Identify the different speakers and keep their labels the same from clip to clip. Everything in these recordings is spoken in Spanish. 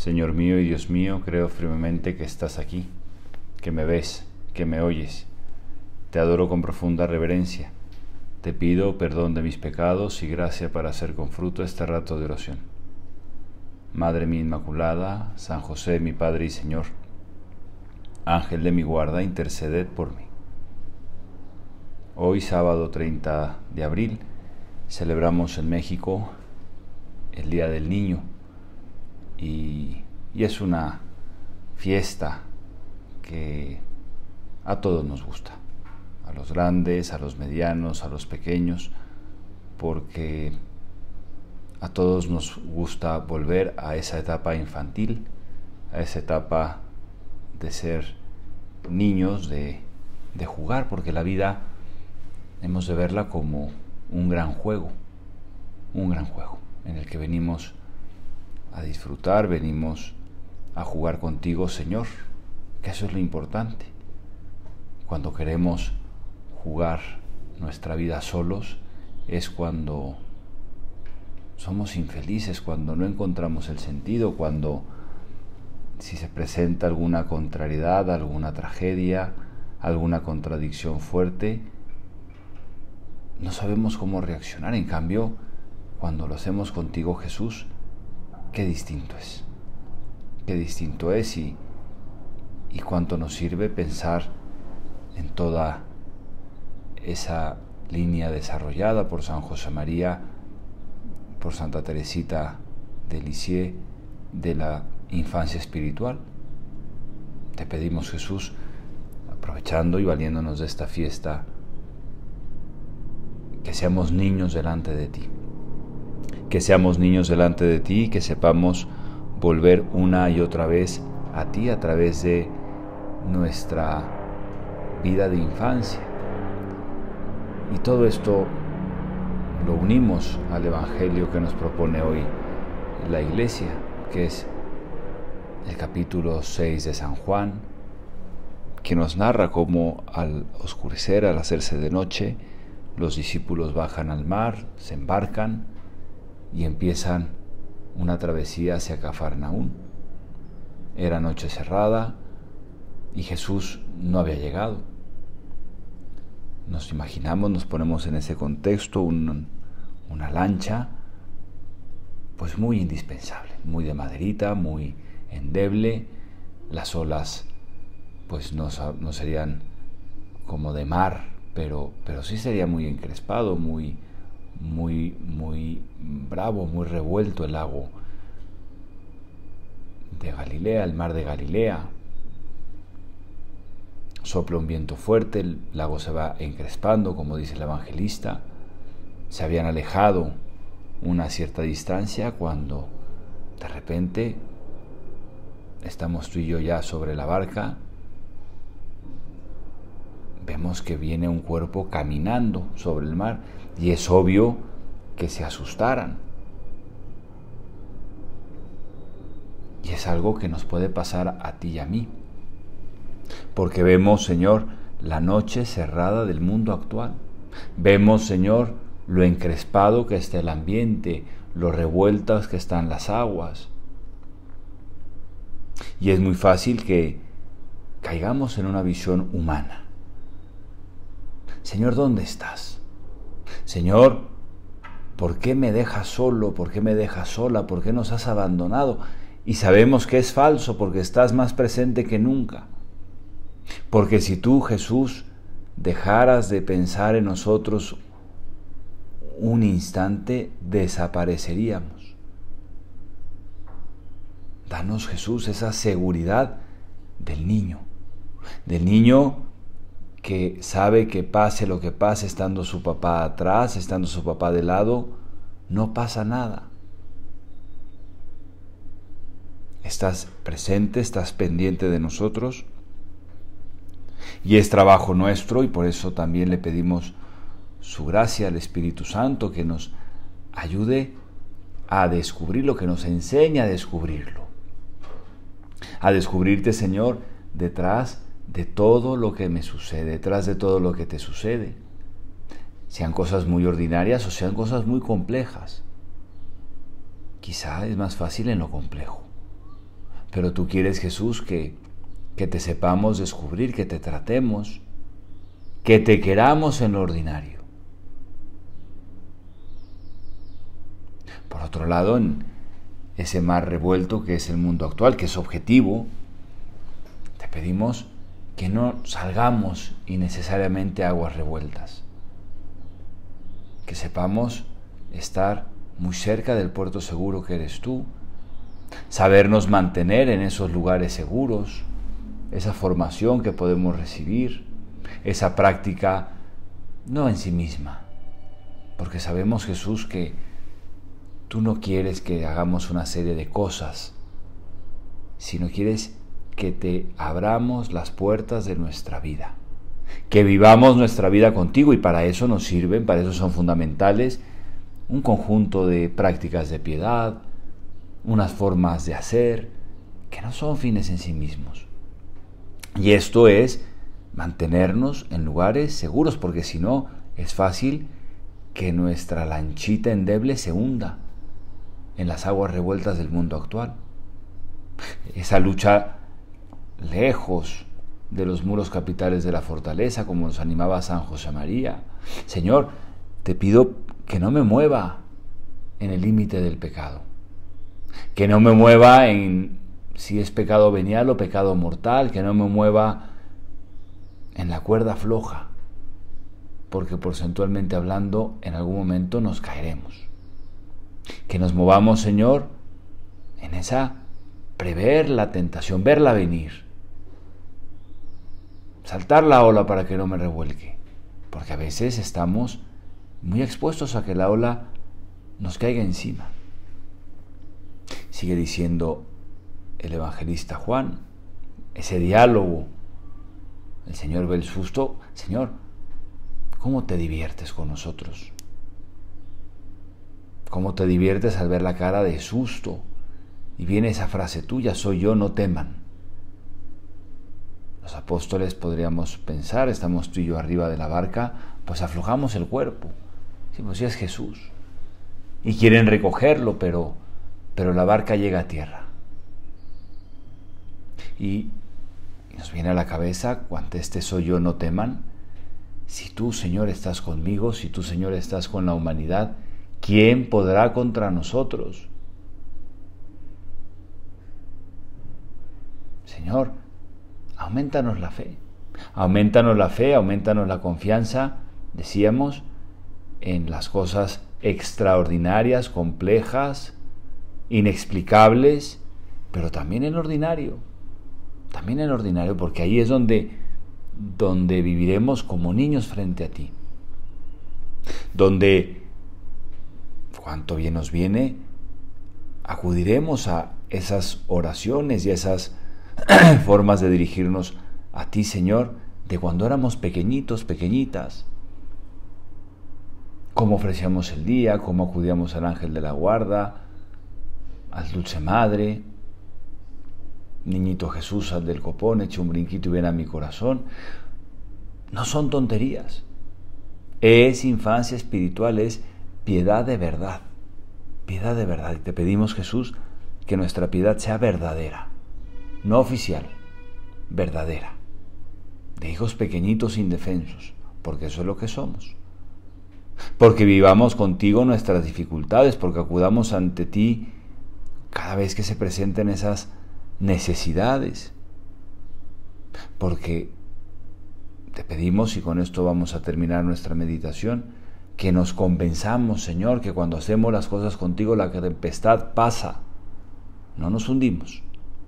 Speaker 1: Señor mío y Dios mío, creo firmemente que estás aquí, que me ves, que me oyes. Te adoro con profunda reverencia. Te pido perdón de mis pecados y gracia para hacer con fruto este rato de oración. Madre mía Inmaculada, San José, mi Padre y Señor, Ángel de mi guarda, interceded por mí. Hoy, sábado 30 de abril, celebramos en México el Día del Niño y es una fiesta que a todos nos gusta, a los grandes, a los medianos, a los pequeños, porque a todos nos gusta volver a esa etapa infantil, a esa etapa de ser niños, de jugar, porque la vida hemos de verla como un gran juego en el que venimos a disfrutar, venimos a jugar contigo, Señor, que eso es lo importante. Cuando queremos jugar nuestra vida solos es cuando somos infelices, cuando no encontramos el sentido, cuando si se presenta alguna contrariedad, alguna tragedia, alguna contradicción fuerte, no sabemos cómo reaccionar. En cambio, cuando lo hacemos contigo, Jesús, qué distinto es. Qué distinto es y cuánto nos sirve pensar en toda esa línea desarrollada por San José María, por Santa Teresita de Lisieux, de la infancia espiritual. Te pedimos, Jesús, aprovechando y valiéndonos de esta fiesta, que seamos niños delante de ti. Que seamos niños delante de ti y que sepamos volver una y otra vez a ti a través de nuestra vida de infancia. Y todo esto lo unimos al Evangelio que nos propone hoy la Iglesia, que es el capítulo 6 de San Juan, que nos narra cómo al oscurecer, al hacerse de noche, los discípulos bajan al mar, se embarcan y empiezan una travesía hacia Cafarnaún. Era noche cerrada y Jesús no había llegado. Nos imaginamos, nos ponemos en ese contexto, una lancha pues muy indispensable, muy de maderita, muy endeble. Las olas pues no serían como de mar, pero sí sería muy encrespado, muy bravo, muy revuelto el lago de Galilea, el mar de Galilea. Sopla un viento fuerte, el lago se va encrespando, como dice el evangelista. Se habían alejado una cierta distancia cuando de repente estamos tú y yo ya sobre la barca. Vemos que viene un cuerpo caminando sobre el mar y es obvio que se asustaran. Y es algo que nos puede pasar a ti y a mí. Porque vemos, Señor, la noche cerrada del mundo actual. Vemos, Señor, lo encrespado que está el ambiente, lo revueltas que están las aguas. Y es muy fácil que caigamos en una visión humana. Señor, ¿dónde estás? Señor, ¿por qué me dejas solo? ¿Por qué me dejas sola? ¿Por qué nos has abandonado? Y sabemos que es falso porque estás más presente que nunca. Porque si tú, Jesús, dejaras de pensar en nosotros un instante, desapareceríamos. Danos, Jesús, esa seguridad del niño que sabe que pase lo que pase, estando su papá atrás, estando su papá de lado, no pasa nada. Estás presente, estás pendiente de nosotros y es trabajo nuestro y por eso también le pedimos su gracia al Espíritu Santo que nos ayude a descubrirlo, que nos enseñe a descubrirlo. A descubrirte, Señor, detrás de todo lo que me sucede, detrás de todo lo que te sucede. Sean cosas muy ordinarias o sean cosas muy complejas. Quizá es más fácil en lo complejo. Pero tú quieres, Jesús, que te sepamos descubrir, que te tratemos, que te queramos en lo ordinario. Por otro lado, en ese mar revuelto que es el mundo actual, que es objetivo, te pedimos que no salgamos innecesariamente a aguas revueltas, que sepamos estar muy cerca del puerto seguro que eres tú, sabernos mantener en esos lugares seguros, esa formación que podemos recibir, esa práctica no en sí misma, porque sabemos, Jesús, que tú no quieres que hagamos una serie de cosas, sino quieres que te abramos las puertas de nuestra vida, que vivamos nuestra vida contigo, y para eso nos sirven, para eso son fundamentales un conjunto de prácticas de piedad, unas formas de hacer que no son fines en sí mismos. Y esto es mantenernos en lugares seguros, porque si no es fácil que nuestra lanchita endeble se hunda en las aguas revueltas del mundo actual. Esa lucha lejos de los muros capitales de la fortaleza, como nos animaba San José María. Señor, te pido que no me mueva en el límite del pecado, que no me mueva en si es pecado venial o pecado mortal, que no me mueva en la cuerda floja, porque porcentualmente hablando en algún momento nos caeremos. Que nos movamos, Señor, en esa prever la tentación, verla venir, saltar la ola para que no me revuelque, porque a veces estamos muy expuestos a que la ola nos caiga encima. Sigue diciendo el evangelista Juan, ese diálogo. El Señor ve el susto. Señor, ¿cómo te diviertes con nosotros? ¿Cómo te diviertes al ver la cara de susto? Y viene esa frase tuya, soy yo, no teman. Los apóstoles podríamos pensar, estamos tú y yo arriba de la barca, pues aflojamos el cuerpo. Sí, pues sí es Jesús. Y quieren recogerlo, pero la barca llega a tierra. Y nos viene a la cabeza, cuando este soy yo, no teman. Si tú, Señor, estás conmigo, si tú, Señor, estás con la humanidad, ¿quién podrá contra nosotros? Señor, aumentanos la fe, aumentanos la confianza, decíamos, en las cosas extraordinarias, complejas, inexplicables, pero también en lo ordinario, porque ahí es donde viviremos como niños frente a ti, donde, cuanto bien nos viene, acudiremos a esas oraciones y a esas formas de dirigirnos a ti, Señor, de cuando éramos pequeñitos, pequeñitas. Cómo ofrecíamos el día, cómo acudíamos al ángel de la guarda, al Dulce Madre. Niñito Jesús, sal del copón, echa un brinquito y ven a mi corazón. No son tonterías. Es infancia espiritual, es piedad de verdad. Piedad de verdad. Y te pedimos, Jesús, que nuestra piedad sea verdadera, no oficial, verdadera, de hijos pequeñitos indefensos, porque eso es lo que somos. Porque vivamos contigo nuestras dificultades, porque acudamos ante ti cada vez que se presenten esas necesidades. Porque te pedimos, y con esto vamos a terminar nuestra meditación, que nos convenzamos, Señor, que cuando hacemos las cosas contigo la tempestad pasa, no nos hundimos.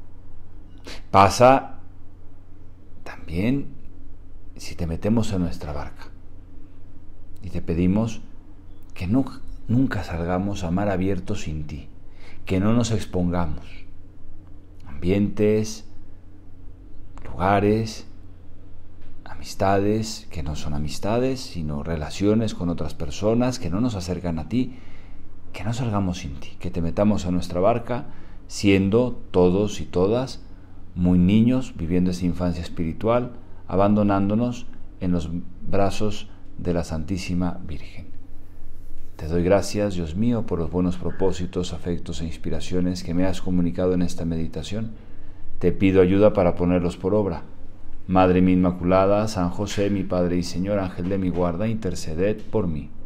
Speaker 1: Pasa también si te metemos en nuestra barca. Y te pedimos que nunca salgamos a mar abierto sin ti, que no nos expongamos. Ambientes, lugares, amistades que no son amistades, sino relaciones con otras personas que no nos acercan a ti, que no salgamos sin ti, que te metamos a nuestra barca siendo todos y todas muy niños, viviendo esa infancia espiritual, abandonándonos en los brazos de la Santísima Virgen. Te doy gracias, Dios mío, por los buenos propósitos, afectos e inspiraciones que me has comunicado en esta meditación. te pido ayuda para ponerlos por obra. Madre mía Inmaculada, San José, mi Padre y Señor, Ángel de mi guarda, interceded por mí.